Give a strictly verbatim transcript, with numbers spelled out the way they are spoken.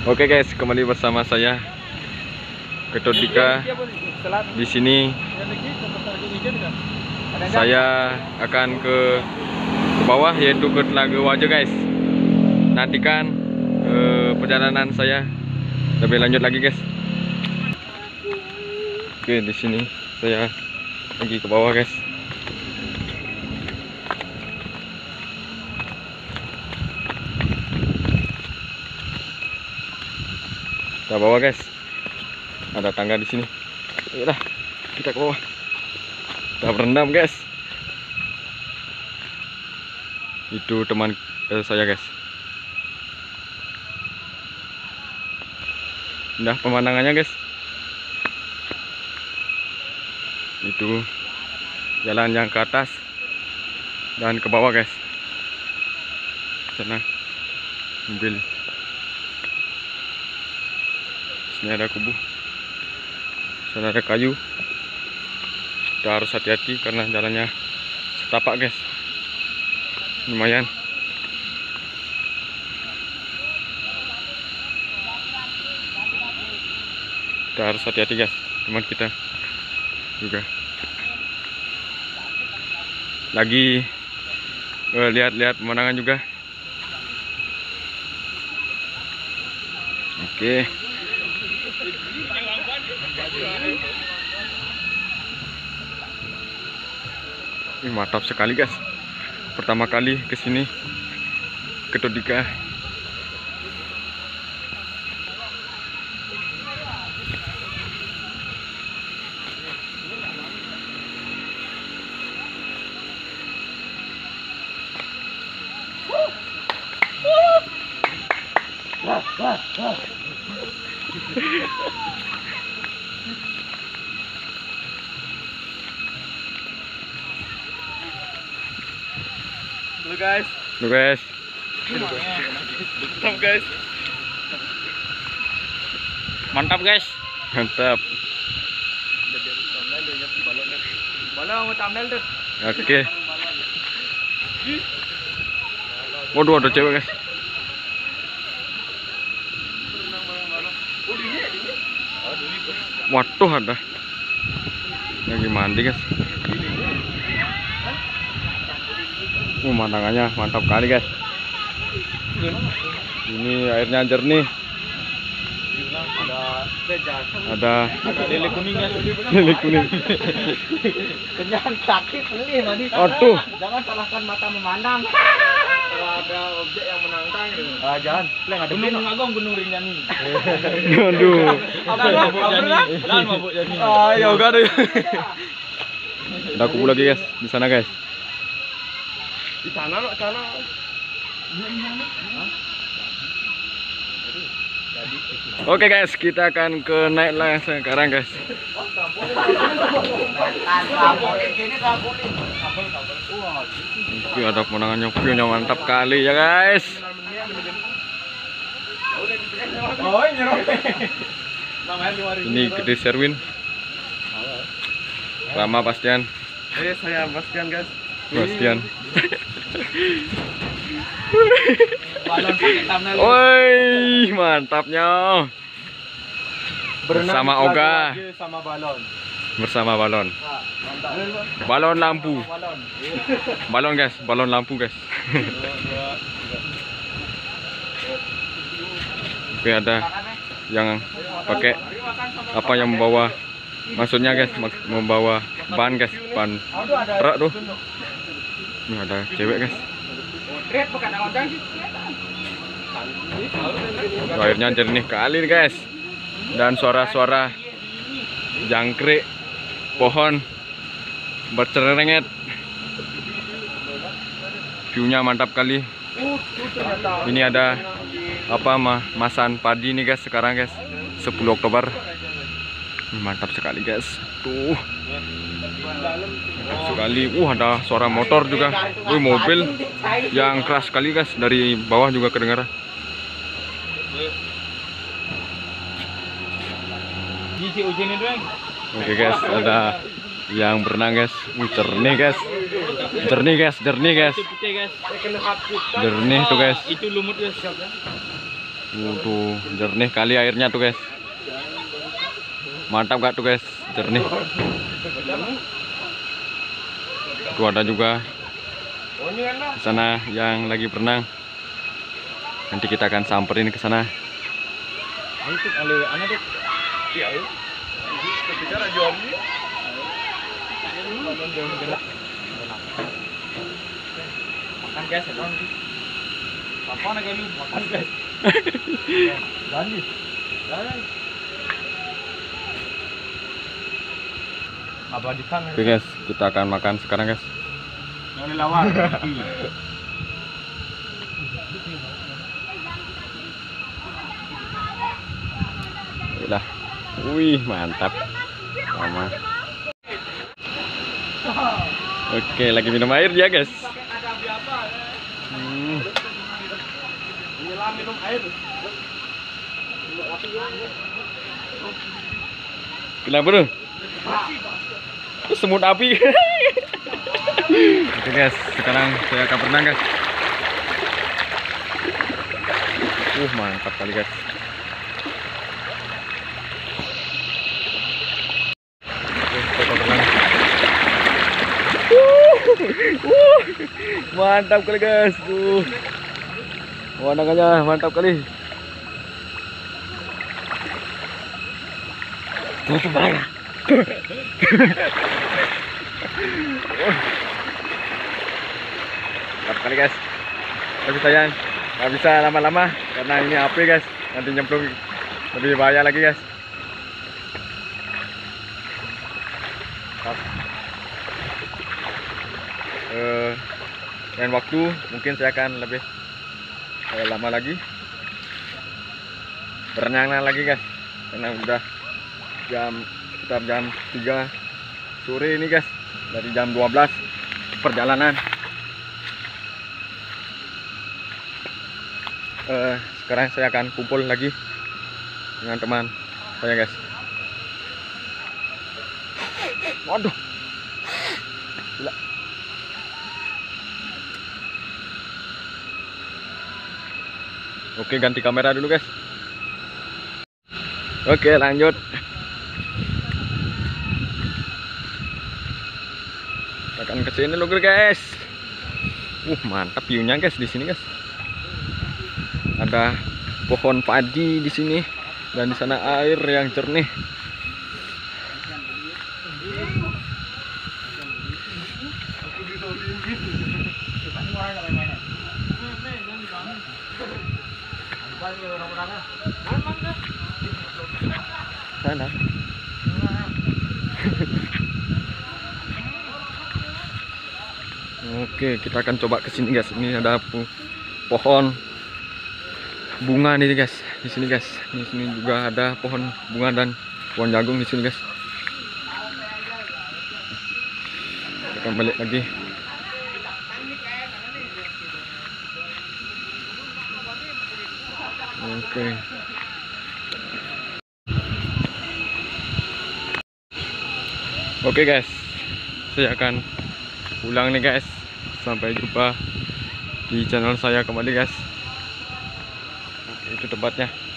Oke guys, kembali bersama saya Ketut Dika. Di sini saya akan ke ke bawah, yaitu ke Telaga Waja guys. Nantikan eh, perjalanan saya lebih lanjut lagi guys. Oke, di sini saya lagi ke bawah guys. Kita bawah guys. Ada tangga di sini. Ayolah, kita ke bawah. Kita berendam guys. Itu teman eh, saya guys. Indah pemandangannya guys. Itu jalan yang ke atas dan ke bawah guys. Sana mobil. Sini ada kubu. Sana ada kayu. Kita harus hati-hati karena jalannya setapak guys. Lumayan. Kita harus hati-hati guys. Teman kita juga lagi lihat-lihat pemandangan juga. Oke. Ini mantap sekali guys. Pertama kali ke sini Ketut Dika. Halo guys. Halo guys. Mantap guys. Mantap guys. Mantap. Balon mau thumbnail tuh. Oke. Waduh, ada cewek guys. Waduh, ada. Lagi mandi guys. Uh, pemandangannya mantap kali guys. Ini airnya jernih. Ada Lele kuning guys. lele kuning. Kenyang sakit beli mandi. Aduh. Jangan salahkan mata memandang. Kalau ada objek yang menantang gitu. Ah, jangan. Gunung Agung, Gunung Rinjani. Aduh. Apa pernah? Lan mabuk jadi. Ah, ya enggak ada. Ada kubu lagi guys di sana guys. Di sana loh, sana. Oke guys, kita akan ke naik lah sekarang guys. Oke, ada pemandangannya, view-nya mantap kali ya guys. Ini Gede Serwin. Rama Bastian. Eh, saya Bastian guys. Bastian. Balon pakai thumbnail. Woi, mantapnya. Bersama Berenang di Oga. Telaga Waja sama balon. Bersama balon. Nah, mantap. Balon lampu. Balon. Balon guys, balon lampu guys. Oke, ada yang pakai apa yang membawa, maksudnya guys, mak- membawa ban guys, ban truk tuh. Ini ada cewek guys. Tuh, airnya jernih kali nih guys. Dan suara-suara jangkrik pohon bercerenget. View-nya mantap kali. Ini ada apa mah masan padi nih guys sekarang guys. sepuluh Oktober. Ini mantap sekali guys. Tuh. Mantap sekali. Uh, ada suara motor juga. Wih, mobil yang keras sekali guys, dari bawah juga kedengaran. Oke guys, ada yang berenang guys. Wih, jernih guys. Jernih guys, jernih guys. Putih guys. Jernih tuh guys. Itu lumut guys. Uh, tuh jernih kali airnya tuh guys. Mantap gak tuh guys, jernih. Tuh ada juga di sana yang lagi berenang. Nanti kita akan samperin ke sana. Makan guys, apa nak lu makan guys? Jangan, jangan. Abadikan. Oke guys, kita akan makan sekarang guys. Jangan lawan. Lah, wih mantap, sama. Oke, lagi minum air dia guys. Hmm. Menyelam minum air. Kenapa tuh? Itu semut api. Oke guys, sekarang saya akan berenang guys. Uh mantap kali guys. Uh, mantap kali guys, tuh pemandangannya mantap kali. Tuh parah. Mantap kali guys. Tapi sayang nggak bisa lama-lama karena ini api guys. Nanti nyemplung lebih bahaya lagi guys. Uh, dan waktu mungkin saya akan lebih uh, lama lagi berenang lagi guys, karena udah jam sekitar jam tiga sore ini guys, dari jam dua belas perjalanan. Uh, sekarang saya akan kumpul lagi dengan teman saya guys. Waduh, gila. Oke, ganti kamera dulu guys. Oke, lanjut. Akan ke sini dulu guys. Uh, mantap view-nya guys di sini guys. Ada pohon padi di sini dan di sana air yang jernih. Sana. Oke, kita akan coba ke sini guys. Ini ada pohon bunga nih guys. Di sini guys. Di sini juga ada pohon bunga dan pohon jagung di sini guys. Kita balik lagi. Oke. Oke guys, saya akan pulang nih guys. Sampai jumpa di channel saya kembali guys. Oke, itu tempatnya.